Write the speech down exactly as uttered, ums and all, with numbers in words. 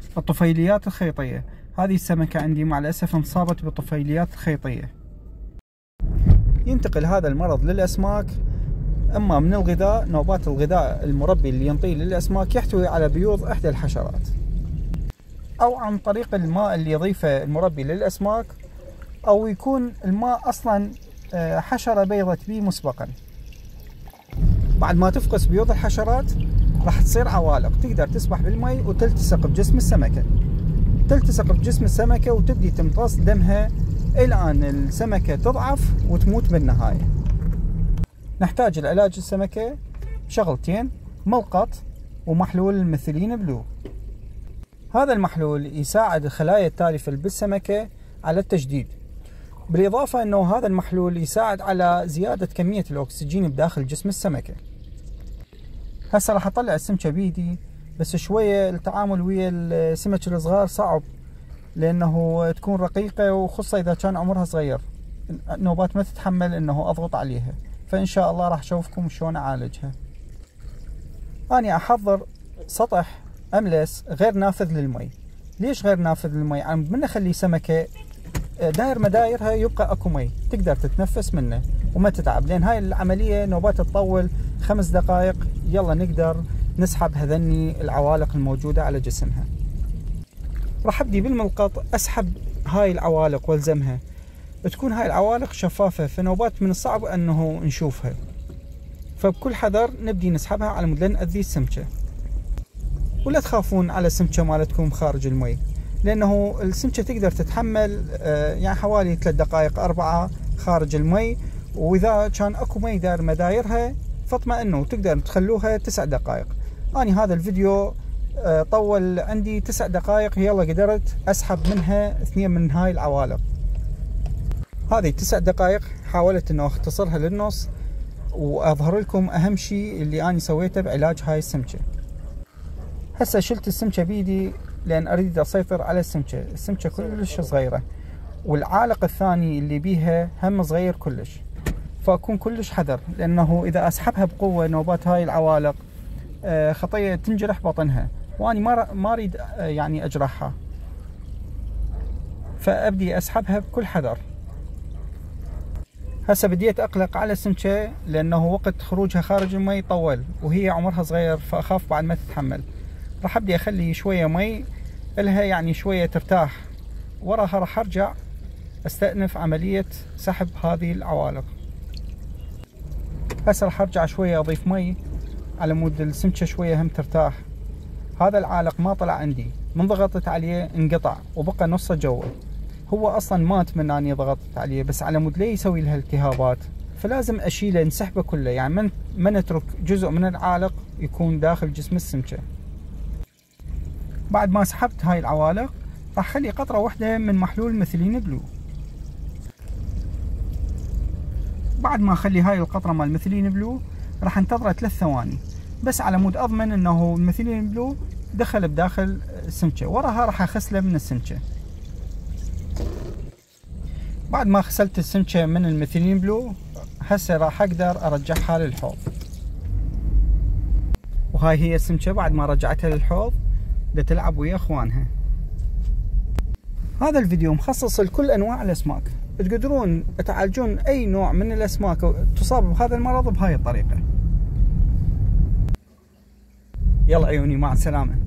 الطفيليات الخيطية. هذه السمكة عندي مع الأسف انصابت بالطفيليات الخيطية. ينتقل هذا المرض للأسماك أما من الغذاء، نوبات الغذاء المربي اللي ينطيه للأسماك يحتوي على بيوض إحدى الحشرات، أو عن طريق الماء اللي يضيفه المربي للأسماك، أو يكون الماء أصلا حشرة بيضت به مسبقا. بعد ما تفقس بيوض الحشرات راح تصير عوالق، تقدر تسبح بالمي وتلتصق بجسم السمكة تلتصق بجسم السمكة وتبدي تمتص دمها إلى أن السمكة تضعف وتموت بالنهاية. نحتاج لعلاج السمكة شغلتين: ملقط ومحلول الميثيلين بلو. هذا المحلول يساعد الخلايا التالفة بالسمكة على التجديد، بالإضافة أنه هذا المحلول يساعد على زيادة كمية الأكسجين بداخل جسم السمكة. هسه راح أطلع السمكة بيدي، بس شوية التعامل ويا السمك الصغار صعب لأنه تكون رقيقة، وخصوصا إذا كان عمرها صغير نوبات ما تتحمل أنه أضغط عليها. فإن شاء الله راح أشوفكم شلون أعالجها. أنا أحضر سطح أملس غير نافذ للمي. ليش غير نافذ للمي؟ عم من أخلي سمكة داير مدايرها يبقى أكو مي تقدر تتنفس منه وما تتعب، لأن هاي العملية نوبات تطول خمس دقائق. يلا نقدر نسحب هذني العوالق الموجودة على جسمها. راح أبدي بالملقط أسحب هاي العوالق والزمها. تكون هاي العوالق شفافة، فنوبات من الصعب أنه نشوفها، فبكل حذر نبدي نسحبها على مود لا نأذي السمكة. ولا تخافون على السمكة مالتكم خارج المي، لأنه السمكة تقدر تتحمل يعني حوالي ثلاث دقائق أربعة خارج المي، وإذا كان أكو مي داير مدايرها فاطمئنوا تقدر تخلوها تسع دقائق. أنا هذا الفيديو طول عندي تسع دقائق، يلا قدرت أسحب منها اثنين من هاي العوالق. هذه تسع دقائق حاولت أنه أختصرها للنص وأظهر لكم أهم شيء اللي أنا سويته بعلاج هاي السمكة. هسه شلت السمكة بيدي لأن أريد أسيطر على السمكة. السمكة كلش صغيرة، والعالق الثاني اللي بيها هم صغير كلش، فأكون كلش حذر، لأنه إذا أسحبها بقوة نوبات هاي العوالق خطية تنجرح بطنها، وأنا ما ما أريد يعني أجرحها، فأبدي أسحبها بكل حذر. هسه بديت أقلق على السمكة لأنه وقت خروجها خارج المي طول وهي عمرها صغير، فأخاف بعد ما تتحمل. راح أبدي أخلي شوية مي إلها يعني شوية ترتاح، وراها راح أرجع أستأنف عملية سحب هذه العوالق. هسه راح أرجع شوية أضيف مي على مود السمكة شوية هم ترتاح. هذا العالق ما طلع عندي، من ضغطت عليه انقطع وبقى نصه جوا. هو أصلا مات من أني ضغطت عليه، بس على مود ليه يسوي لها التهابات، فلازم أشيله نسحبه كله، يعني من ما نترك جزء من العالق يكون داخل جسم السمكة. بعد ما سحبت هاي العوالق راح أخلي قطرة واحدة من محلول ميثيلين بلو. بعد ما أخلي هاي القطرة مال ميثيلين بلو راح انتظره ثلاث ثواني بس على مود أضمن أنه الميثيلين بلو دخل بداخل السمكة. وراها راح أغسله من السمكة. بعد ما غسلت السمكة من الميثيلين بلو هسه راح أقدر أرجعها للحوض. وهاي هي السمكة بعد ما رجعتها للحوض لتلعب ويا اخوانها. هذا الفيديو مخصص لكل انواع الاسماك، تقدرون تعالجون اي نوع من الاسماك تصاب بهذا المرض بهاي الطريقة. يلا عيوني، مع السلامة.